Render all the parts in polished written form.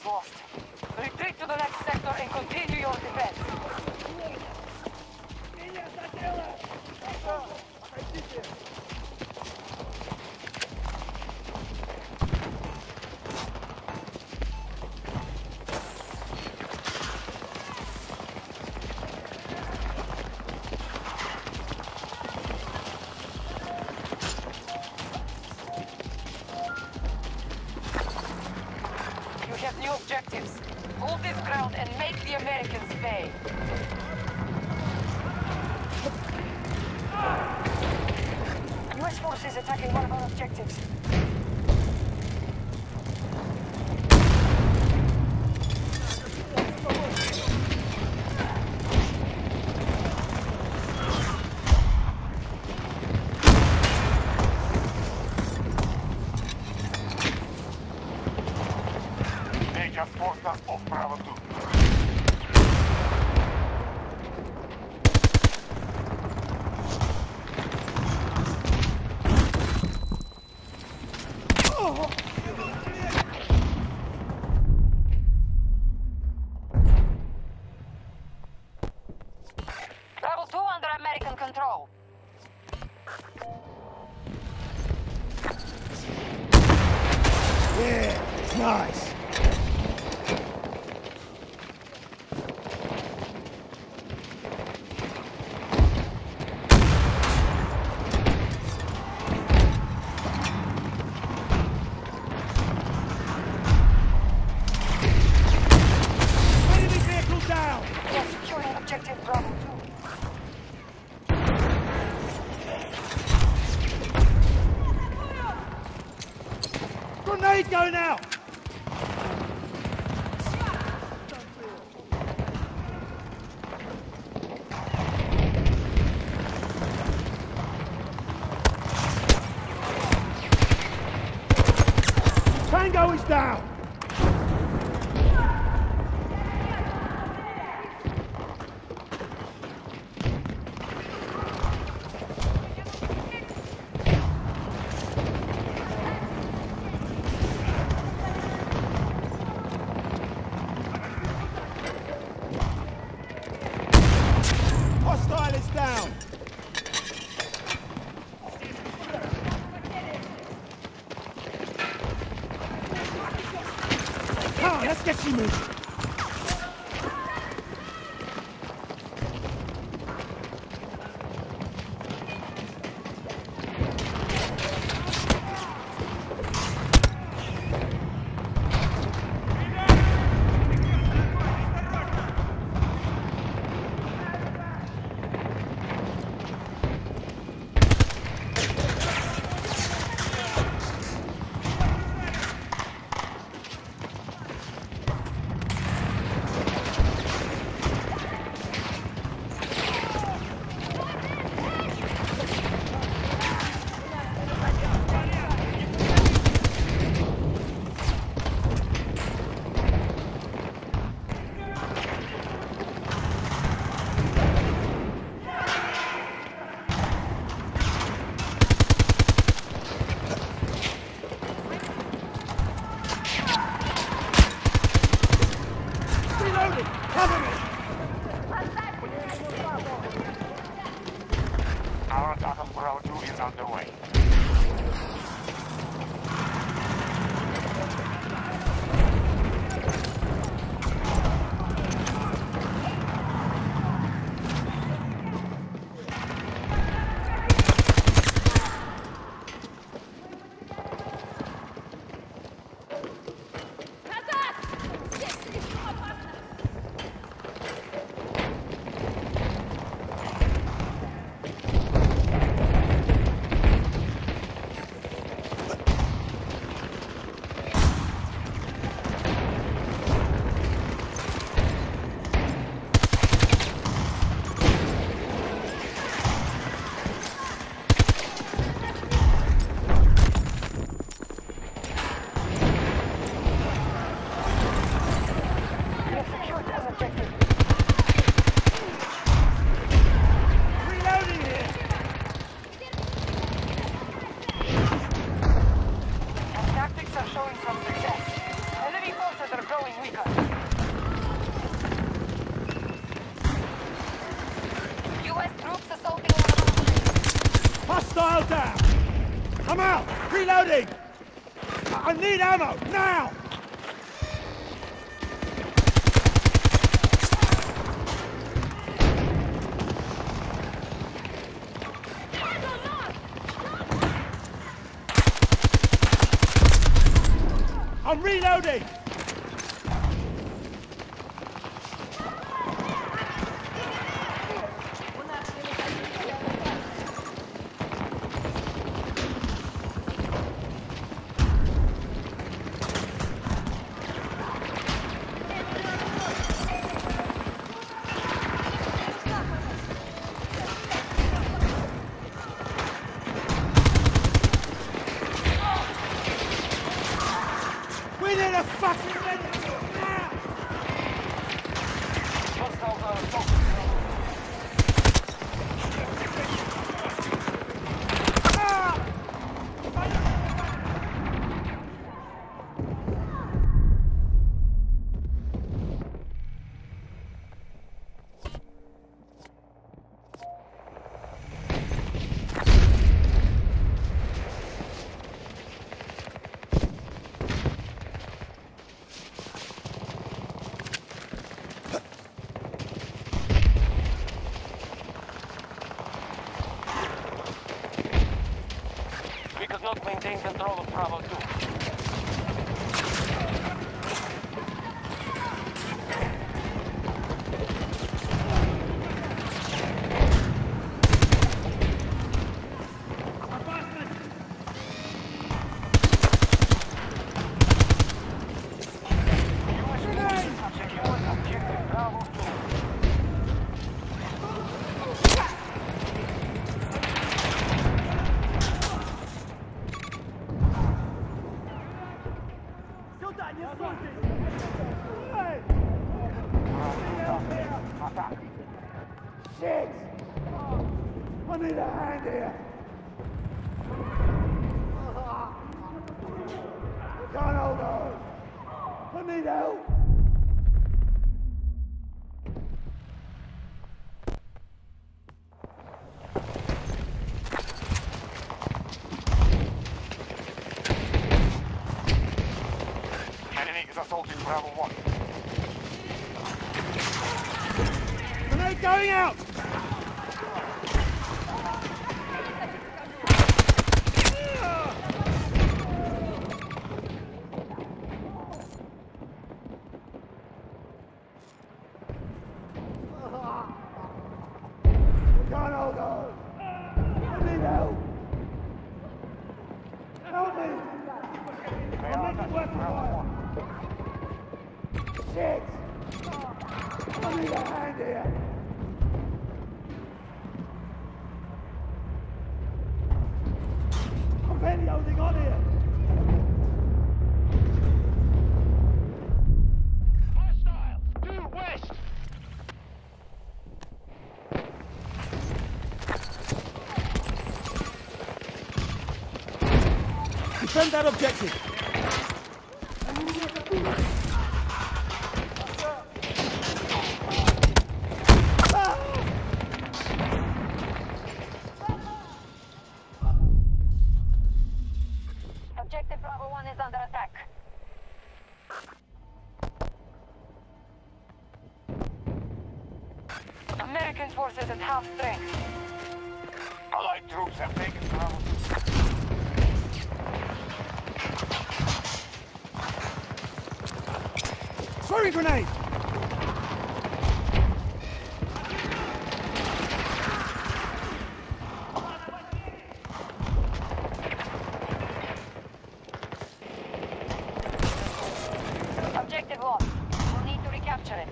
lost. Retreat to the next sector and continue your defense. You have new objectives. Hold this ground and make the Americans pay. US forces attacking one of our objectives. Ellas fuerzas of Bravo 2. Bravo 2 under American control. Yeah, it's nice. Enemy vehicle down! We are securing objective Bravo 2. Grenade going out! Tango is down! Hostile is down! Come on, let's get you moving. Cover me! Our attack on Bravo 2 is underway. growing weaker. U.S. troops assaulting one of our... Hostile down! I'm out! Reloading! I need ammo, now! I'm reloading! We need a fucking medic now! We could not maintain control of Bravo 2. Shit! I need a hand here! I can't hold on! I need help! Enemy is assaulting Bravo 1. Grenade going out! Can't hold on! I need help! Help me! I'll make it worthwhile! Shit! I need a hand here! I'm barely holding on here! Hostile! Due west! Defend that objective! Objective Bravo 1 is under attack. American forces at half strength. Allied troops have taken Bravo 2. Throwing grenade! Objective lost. We'll need to recapture it.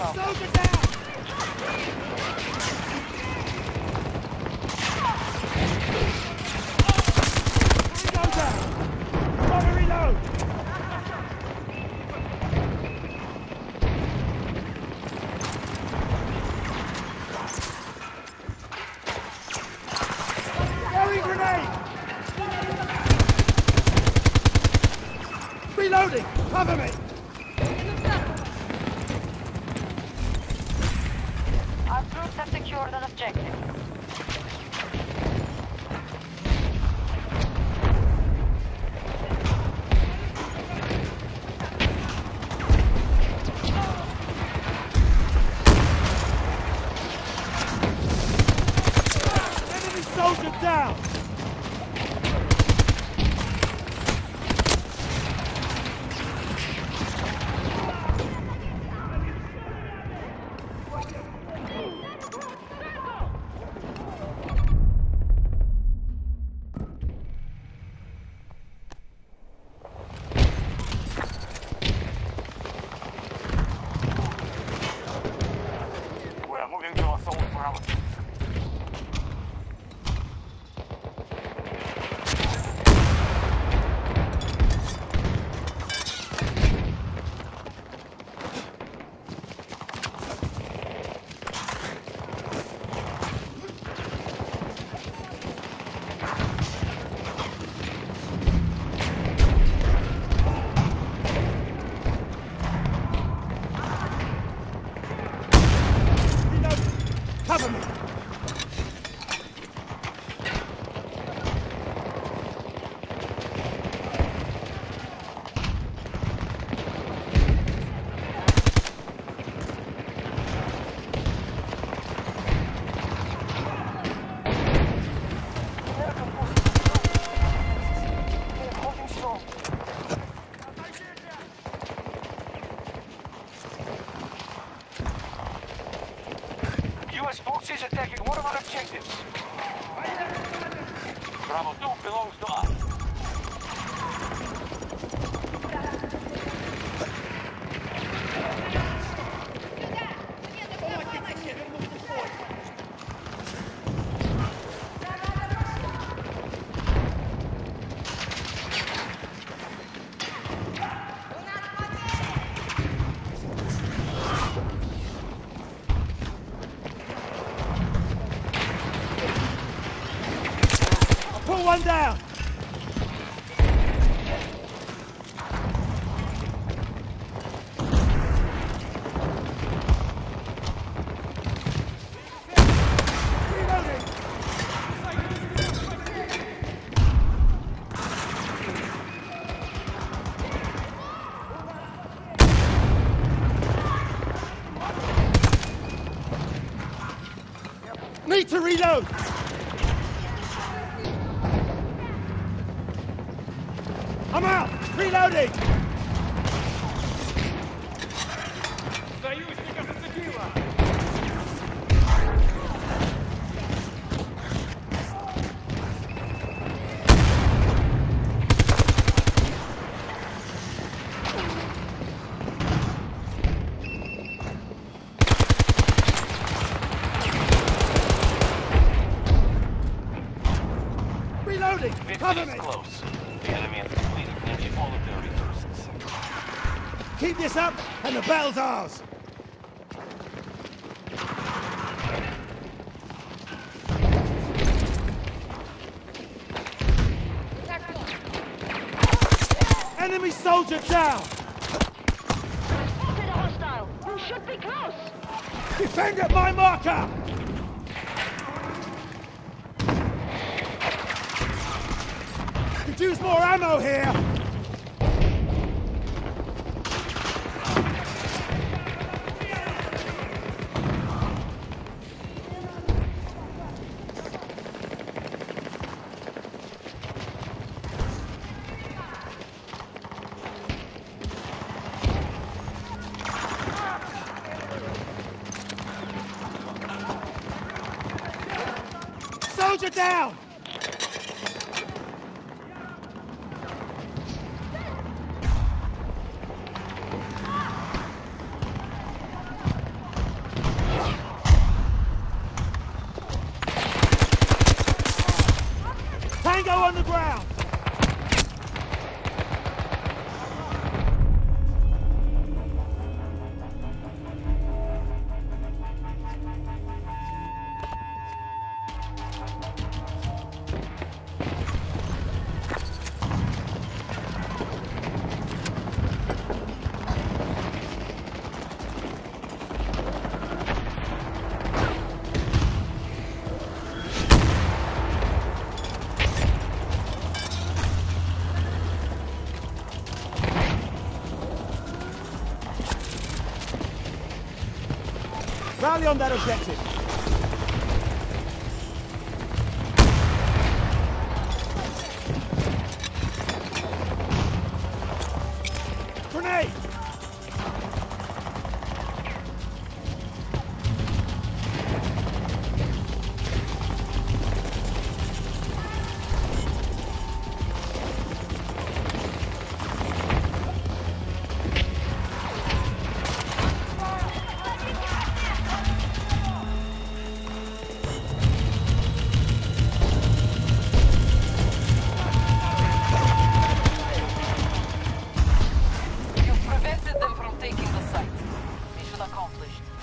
south. Soldier down! Reload down! Try to reload! Throwing grenade! Reloading! Cover me! Our troops have secured an objective. Enemy soldier down! We're moving to assault Bravo. Reload! Cover me! American forces they're holding strong. U.S. forces attacking one of our objectives. Bravo 2 belongs to us. Pull one down! Reloading! Need to reload! I'm out! Reloading! Reloading! Cover Victory me! is close. The enemy has completed nearly all of their resources. Keep this up, and the battle's ours! Enemy soldier down! Spotted a hostile. You should be close. Defend at my marker! Could use more ammo here! Soldier down! Rally on that objective. Grenade! You've prevented them from taking the site. Mission accomplished.